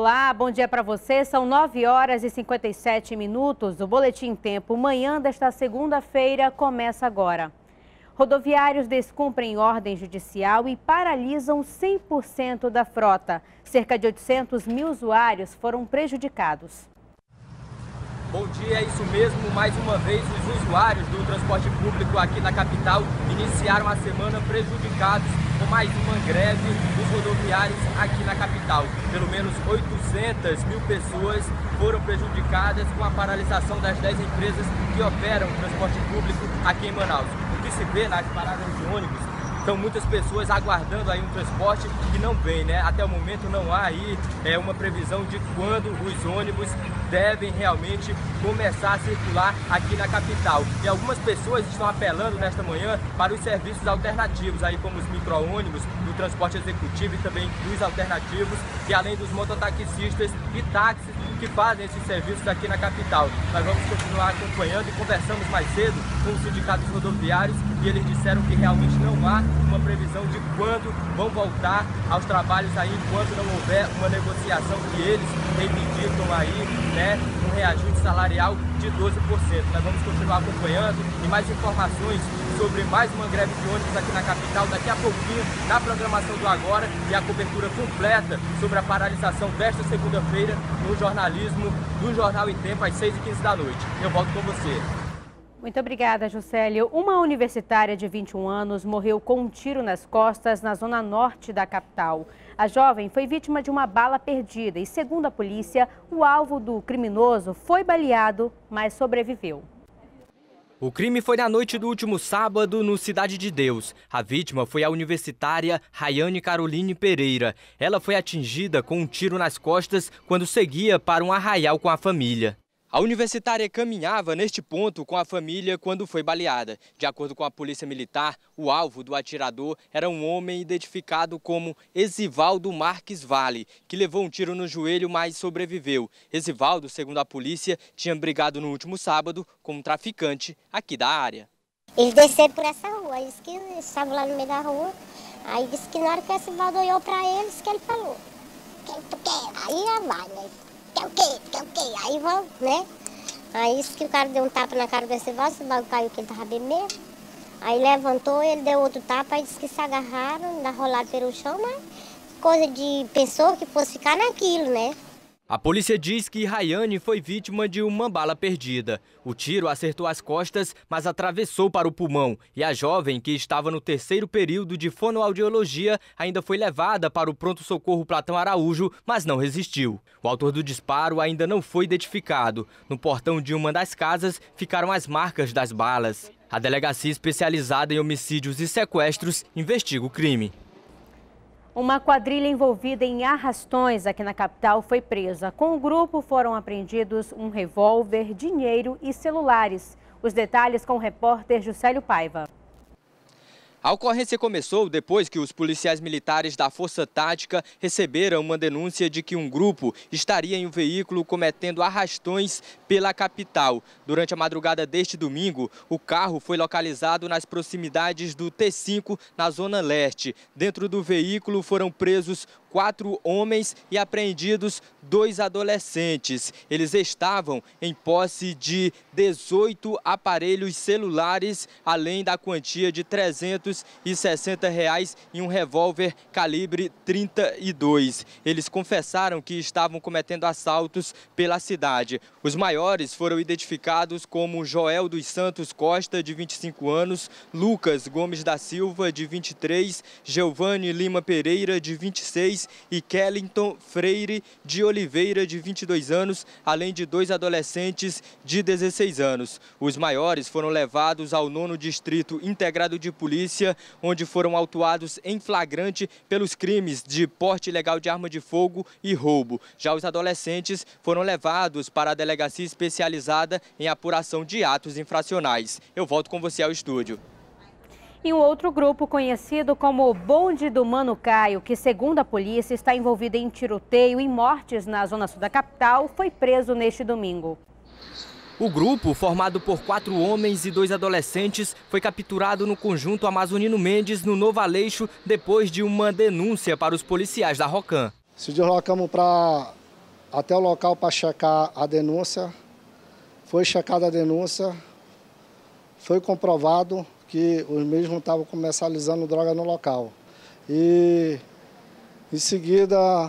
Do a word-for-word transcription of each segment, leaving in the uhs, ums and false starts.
Olá, bom dia para você. São nove horas e cinquenta e sete minutos. O Boletim Tempo Manhã desta segunda-feira começa agora. Rodoviários descumprem ordem judicial e paralisam cem por cento da frota. Cerca de oitocentos mil usuários foram prejudicados. Bom dia, é isso mesmo. Mais uma vez, os usuários do transporte público aqui na capital iniciaram a semana prejudicados com mais uma greve dos rodoviários aqui na capital. Pelo menos oitocentas mil pessoas foram prejudicadas com a paralisação das dez empresas que operam o transporte público aqui em Manaus. O que se vê nas paradas de ônibus são muitas pessoas aguardando aí um transporte que não vem, né? Até o momento não há aí é, uma previsão de quando os ônibus devem realmente começar a circular aqui na capital. E algumas pessoas estão apelando nesta manhã para os serviços alternativos, aí como os micro-ônibus, do transporte executivo e também dos alternativos, e além dos mototaxistas e táxis que fazem esses serviços aqui na capital. Nós vamos continuar acompanhando e conversamos mais cedo com os sindicatos rodoviários e eles disseram que realmente não há uma previsão de quando vão voltar aos trabalhos aí, enquanto não houver uma negociação que eles reivindicam aí, né, um reajuste salarial de doze por cento. Nós vamos continuar acompanhando e mais informações sobre mais uma greve de ônibus aqui na capital daqui a pouquinho na programação do Agora e a cobertura completa sobre a paralisação desta segunda-feira no jornalismo do Jornal em Tempo às seis e quinze da noite. Eu volto com você. Muito obrigada, Juscelio. Uma universitária de vinte e um anos morreu com um tiro nas costas na zona norte da capital. A jovem foi vítima de uma bala perdida e, segundo a polícia, o alvo do criminoso foi baleado, mas sobreviveu. O crime foi na noite do último sábado no Cidade de Deus. A vítima foi a universitária Rayane Caroline Pereira. Ela foi atingida com um tiro nas costas quando seguia para um arraial com a família. A universitária caminhava neste ponto com a família quando foi baleada. De acordo com a polícia militar, o alvo do atirador era um homem identificado como Esivaldo Marques Vale, que levou um tiro no joelho, mas sobreviveu. Esivaldo, segundo a polícia, tinha brigado no último sábado com um traficante aqui da área. Eles desceram por essa rua, eles que estavam lá no meio da rua. Aí disse que na hora que o Esivaldo olhou para eles, que ele falou: "Quem tu quer?" Aí já vai, né? Quer o quê? Quer o quê? Aí vão, né? Aí isso que o cara deu um tapa na cara do Esivaldo, o Esivaldo caiu que ele tava bebendo. Aí levantou, ele deu outro tapa, aí disse que se agarraram, ainda rolaram pelo chão, mas coisa de pessoa que fosse ficar naquilo, né? A polícia diz que Rayane foi vítima de uma bala perdida. O tiro acertou as costas, mas atravessou para o pulmão. E a jovem, que estava no terceiro período de fonoaudiologia, ainda foi levada para o pronto-socorro Platão Araújo, mas não resistiu. O autor do disparo ainda não foi identificado. No portão de uma das casas ficaram as marcas das balas. A delegacia especializada em homicídios e sequestros investiga o crime. Uma quadrilha envolvida em arrastões aqui na capital foi presa. Com o grupo foram apreendidos um revólver, dinheiro e celulares. Os detalhes com o repórter Juscelio Paiva. A ocorrência começou depois que os policiais militares da Força Tática receberam uma denúncia de que um grupo estaria em um veículo cometendo arrastões pela capital. Durante a madrugada deste domingo, o carro foi localizado nas proximidades do T cinco, na Zona Leste. Dentro do veículo foram presos quatro homens e apreendidos dois adolescentes. Eles estavam em posse de dezoito aparelhos celulares, além da quantia de trezentos e sessenta reais e um revólver calibre trinta e dois. Eles confessaram que estavam cometendo assaltos pela cidade. Os maiores foram identificados como Joel dos Santos Costa, de vinte e cinco anos, Lucas Gomes da Silva, de vinte e três, Giovanni Lima Pereira, de vinte e seis, e Kellington Freire de Oliveira, de vinte e dois anos, além de dois adolescentes de dezesseis anos. Os maiores foram levados ao nono Distrito Integrado de Polícia, onde foram autuados em flagrante pelos crimes de porte ilegal de arma de fogo e roubo. Já os adolescentes foram levados para a delegacia especializada em apuração de atos infracionais. Eu volto com você ao estúdio. E um outro grupo conhecido como o Bonde do Mano Caio, que segundo a polícia está envolvido em tiroteio e mortes na zona sul da capital, foi preso neste domingo. O grupo, formado por quatro homens e dois adolescentes, foi capturado no conjunto Amazonino Mendes, no Novo Aleixo, depois de uma denúncia para os policiais da Rocan. Se deslocamos para até o local para checar a denúncia. Foi checada a denúncia, foi comprovado que os mesmos estavam comercializando droga no local. E em seguida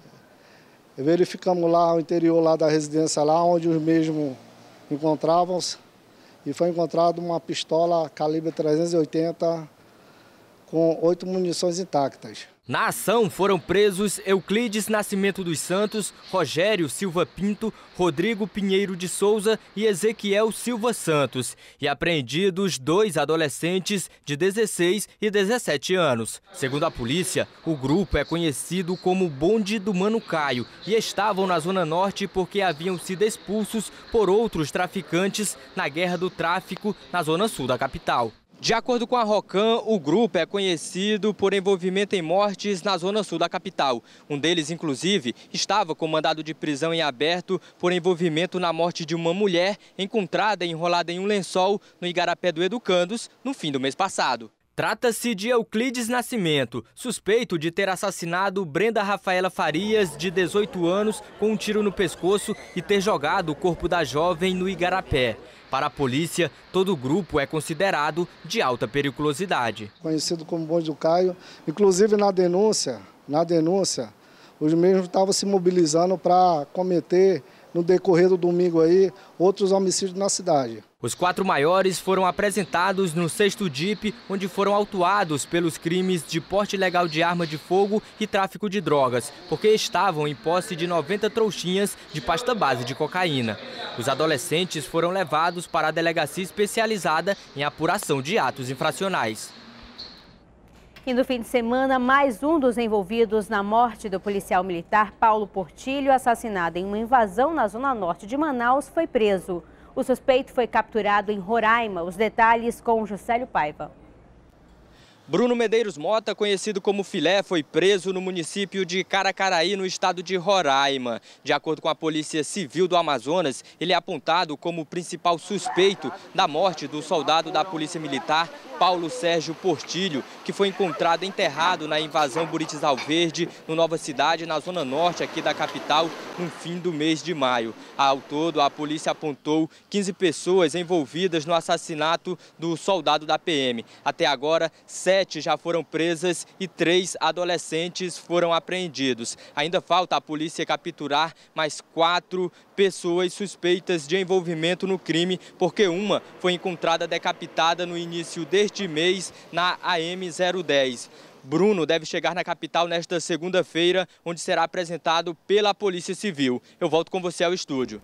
verificamos lá o interior lá da residência, lá onde os mesmos encontravam-se, e foi encontrada uma pistola calibre trezentos e oitenta com oito munições intactas. Na ação foram presos Euclides Nascimento dos Santos, Rogério Silva Pinto, Rodrigo Pinheiro de Souza e Ezequiel Silva Santos e apreendidos dois adolescentes de dezesseis e dezessete anos. Segundo a polícia, o grupo é conhecido como Bonde do Mano Caio e estavam na Zona Norte porque haviam sido expulsos por outros traficantes na guerra do tráfico na Zona Sul da capital. De acordo com a Rocan, o grupo é conhecido por envolvimento em mortes na Zona Sul da capital. Um deles, inclusive, estava com mandado de prisão em aberto por envolvimento na morte de uma mulher encontrada enrolada em um lençol no Igarapé do Educandos no fim do mês passado. Trata-se de Euclides Nascimento, suspeito de ter assassinado Brenda Rafaela Farias, de dezoito anos, com um tiro no pescoço e ter jogado o corpo da jovem no Igarapé. Para a polícia, todo o grupo é considerado de alta periculosidade. Conhecido como Bonde do Caio, inclusive na denúncia, na denúncia, os mesmos estavam se mobilizando para cometer, no decorrer do domingo aí, outros homicídios na cidade. Os quatro maiores foram apresentados no sexto D I P, onde foram autuados pelos crimes de porte ilegal de arma de fogo e tráfico de drogas, porque estavam em posse de noventa trouxinhas de pasta base de cocaína. Os adolescentes foram levados para a delegacia especializada em apuração de atos infracionais. E no fim de semana, mais um dos envolvidos na morte do policial militar Paulo Portilho, assassinado em uma invasão na zona norte de Manaus, foi preso. O suspeito foi capturado em Roraima. Os detalhes com Juscelio Paiva. Bruno Medeiros Mota, conhecido como Filé, foi preso no município de Caracaraí, no estado de Roraima. De acordo com a Polícia Civil do Amazonas, ele é apontado como o principal suspeito da morte do soldado da Polícia Militar, Paulo Sérgio Portilho, que foi encontrado enterrado na invasão Buritizal Verde, no Nova Cidade, na zona norte aqui da capital, no fim do mês de maio. Ao todo, a polícia apontou quinze pessoas envolvidas no assassinato do soldado da P M. Até agora, sete já foram presas e três adolescentes foram apreendidos. Ainda falta a polícia capturar mais quatro pessoas suspeitas de envolvimento no crime, porque uma foi encontrada decapitada no início deste mês na A M zero dez. Bruno deve chegar na capital nesta segunda-feira, onde será apresentado pela Polícia Civil. Eu volto com você ao estúdio.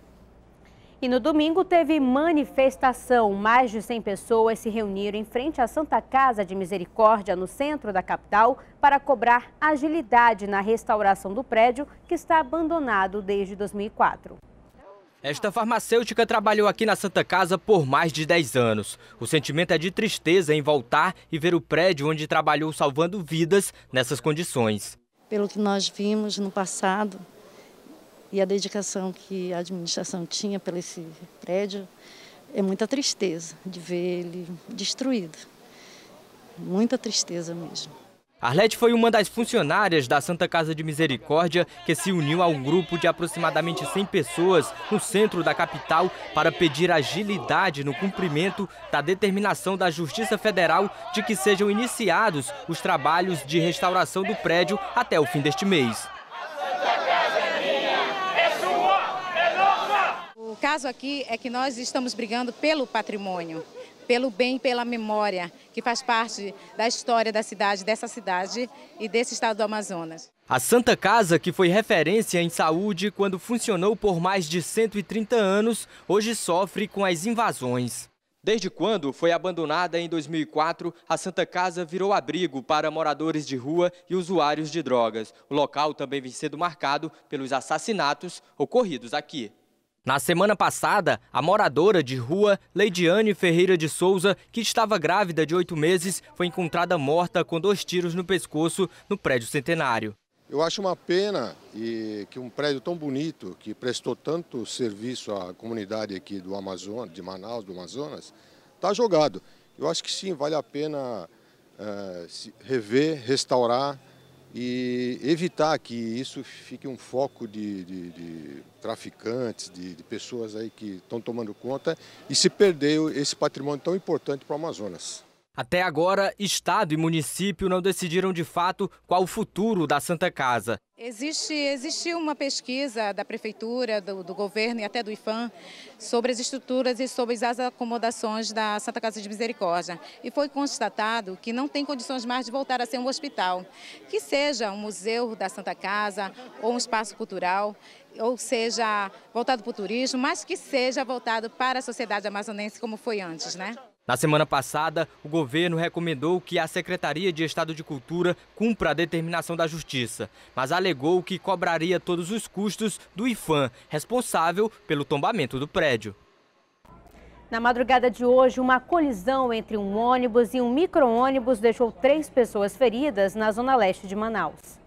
E no domingo teve manifestação. Mais de cem pessoas se reuniram em frente à Santa Casa de Misericórdia, no centro da capital, para cobrar agilidade na restauração do prédio, que está abandonado desde dois mil e quatro. Esta farmacêutica trabalhou aqui na Santa Casa por mais de dez anos. O sentimento é de tristeza em voltar e ver o prédio onde trabalhou salvando vidas nessas condições. Pelo que nós vimos no passado e a dedicação que a administração tinha pelo esse prédio, é muita tristeza de ver ele destruído. Muita tristeza mesmo. Arlete foi uma das funcionárias da Santa Casa de Misericórdia que se uniu a um grupo de aproximadamente cem pessoas no centro da capital para pedir agilidade no cumprimento da determinação da Justiça Federal de que sejam iniciados os trabalhos de restauração do prédio até o fim deste mês. O caso aqui é que nós estamos brigando pelo patrimônio, pelo bem e pela memória, que faz parte da história da cidade, dessa cidade e desse estado do Amazonas. A Santa Casa, que foi referência em saúde quando funcionou por mais de cento e trinta anos, hoje sofre com as invasões. Desde quando foi abandonada em dois mil e quatro, a Santa Casa virou abrigo para moradores de rua e usuários de drogas. O local também vem sendo marcado pelos assassinatos ocorridos aqui. Na semana passada, a moradora de rua, Leidiane Ferreira de Souza, que estava grávida de oito meses, foi encontrada morta com dois tiros no pescoço no prédio Centenário. Eu acho uma pena e que um prédio tão bonito, que prestou tanto serviço à comunidade aqui do Amazonas, de Manaus, do Amazonas, está jogado. Eu acho que sim, vale a pena uh, se rever, restaurar e evitar que isso fique um foco de, de, de traficantes, de, de pessoas aí que estão tomando conta e se perder esse patrimônio tão importante para o Amazonas. Até agora, Estado e município não decidiram de fato qual o futuro da Santa Casa. Existe, existe uma pesquisa da Prefeitura, do, do governo e até do IFAM sobre as estruturas e sobre as acomodações da Santa Casa de Misericórdia. E foi constatado que não tem condições mais de voltar a ser um hospital. Que seja um museu da Santa Casa ou um espaço cultural, ou seja voltado para o turismo, mas que seja voltado para a sociedade amazonense como foi antes, né? Na semana passada, o governo recomendou que a Secretaria de Estado de Cultura cumpra a determinação da Justiça, mas alegou que cobraria todos os custos do IFAM, responsável pelo tombamento do prédio. Na madrugada de hoje, uma colisão entre um ônibus e um micro-ônibus deixou três pessoas feridas na zona leste de Manaus.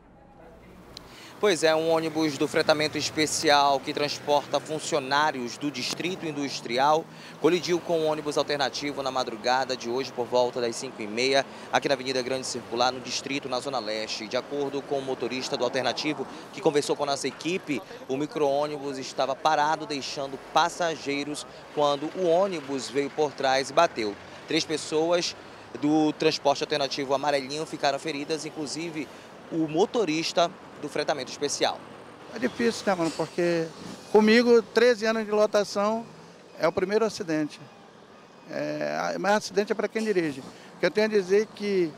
Pois é, um ônibus do fretamento especial que transporta funcionários do Distrito Industrial colidiu com um ônibus alternativo na madrugada de hoje por volta das cinco e meia, aqui na Avenida Grande Circular, no Distrito, na Zona Leste. De acordo com o motorista do alternativo que conversou com a nossa equipe, o micro-ônibus estava parado deixando passageiros quando o ônibus veio por trás e bateu. Três pessoas do transporte alternativo amarelinho ficaram feridas, inclusive o motorista do fretamento especial. É difícil, né, mano? Porque comigo, treze anos de lotação, é o primeiro acidente. É, mas acidente é para quem dirige. O que eu tenho a dizer é que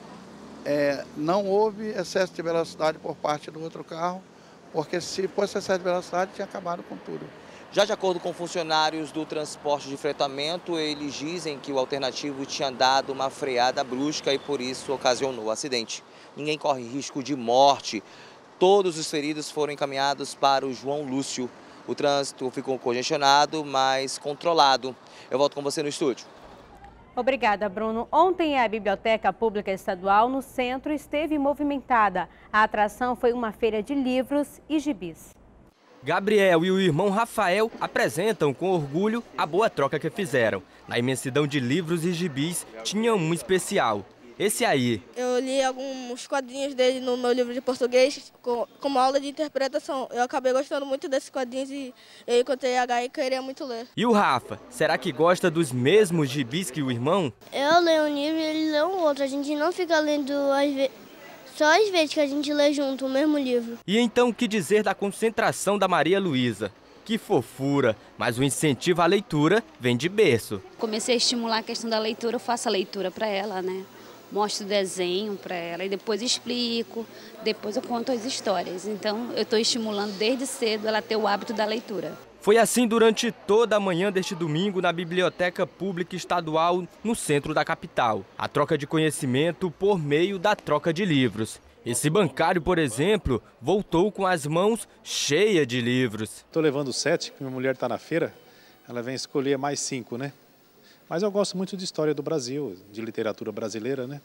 é, não houve excesso de velocidade por parte do outro carro, porque se fosse excesso de velocidade, tinha acabado com tudo. Já de acordo com funcionários do transporte de fretamento, eles dizem que o alternativo tinha dado uma freada brusca e por isso ocasionou o acidente. Ninguém corre risco de morte. Todos os feridos foram encaminhados para o João Lúcio. O trânsito ficou congestionado, mas controlado. Eu volto com você no estúdio. Obrigada, Bruno. Ontem a Biblioteca Pública Estadual no centro esteve movimentada. A atração foi uma feira de livros e gibis. Gabriel e o irmão Rafael apresentam com orgulho a boa troca que fizeram. Na imensidão de livros e gibis, tinha um especial. Esse aí. Eu li alguns quadrinhos dele no meu livro de português com, como aula de interpretação. Eu acabei gostando muito desses quadrinhos e eu encontrei H e queria muito ler. E o Rafa, será que gosta dos mesmos gibis que o irmão? Eu leio um livro e ele lê um outro. A gente não fica lendo às vezes, só às vezes que a gente lê junto o mesmo livro. E então o que dizer da concentração da Maria Luísa? Que fofura, mas o incentivo à leitura vem de berço. Comecei a estimular a questão da leitura, eu faço a leitura para ela, né? Mostro o desenho para ela e depois explico, depois eu conto as histórias. Então eu estou estimulando desde cedo ela ter o hábito da leitura. Foi assim durante toda a manhã deste domingo na Biblioteca Pública Estadual, no centro da capital. A troca de conhecimento por meio da troca de livros. Esse bancário, por exemplo, voltou com as mãos cheias de livros. Estou levando sete, porque minha mulher está na feira, ela vem escolher mais cinco, né? Mas eu gosto muito de história do Brasil, de literatura brasileira, né?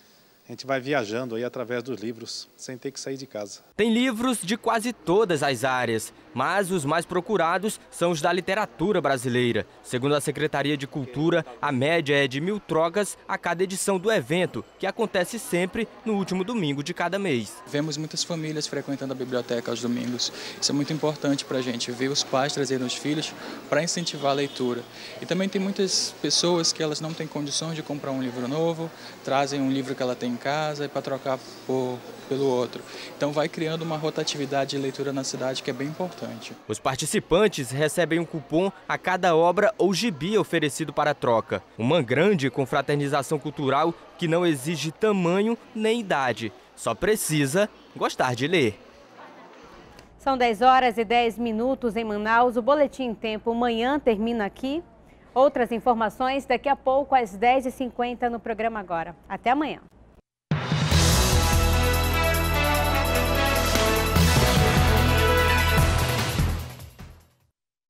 A gente vai viajando aí através dos livros, sem ter que sair de casa. Tem livros de quase todas as áreas, mas os mais procurados são os da literatura brasileira. Segundo a Secretaria de Cultura, a média é de mil trocas a cada edição do evento, que acontece sempre no último domingo de cada mês. Vemos muitas famílias frequentando a biblioteca aos domingos. Isso é muito importante para a gente, ver os pais trazendo os filhos para incentivar a leitura. E também tem muitas pessoas que elas não têm condições de comprar um livro novo, trazem um livro que ela tem em casa e para trocar por, pelo outro. Então vai criando uma rotatividade de leitura na cidade que é bem importante. Os participantes recebem um cupom a cada obra ou gibi oferecido para troca. Uma grande confraternização cultural que não exige tamanho nem idade. Só precisa gostar de ler. São dez horas e dez minutos em Manaus. O Boletim em Tempo Manhã termina aqui. Outras informações daqui a pouco às dez e cinquenta no programa Agora. Até amanhã.